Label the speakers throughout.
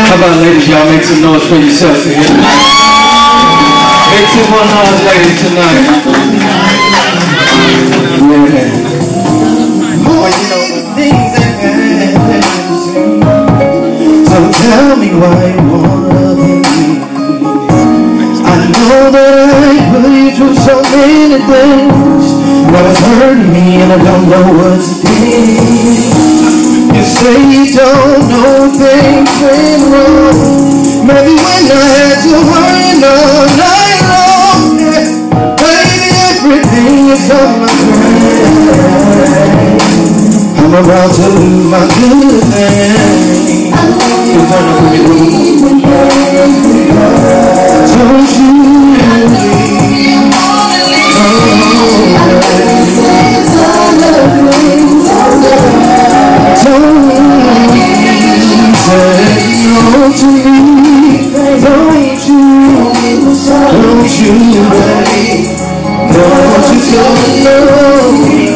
Speaker 1: How about ladies, y'all make some noise for yourself here tonight. Make some more noise, ladies, tonight. Yeah. Boy, you know the things that happen. So tell me why you wanna love me. I know that I put you through so many things. But it's hurting me and I don't know what to do. You say you don't know things went wrong. Maybe when I had you worrying all night long, yeah. Baby, everything is on my mind. I'm about to lose my good thing. You turn up with me, don't you leave. To me, don't you, baby, don't you go me,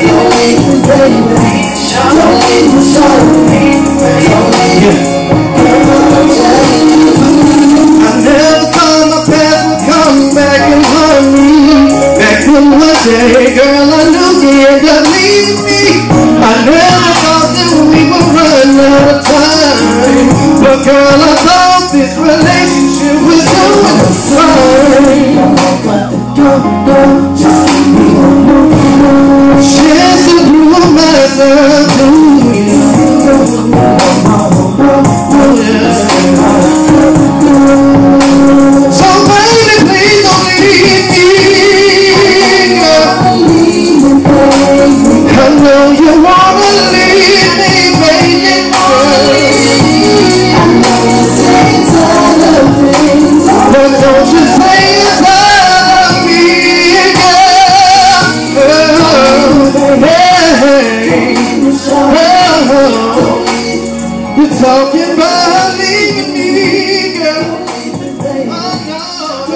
Speaker 1: I never thought my past would come back and haunt me. Back in one day, girl, I knew you ended up leaving me. I never thought that we would run out of time. But girl, I thought this relationship was doing fine. Chance to prove myself to you. So baby, please don't leave me, girl. I know you wanna leave me, baby. But don't you say it's love me, girl. Hey, you're talking about leaving me, girl. Oh, no.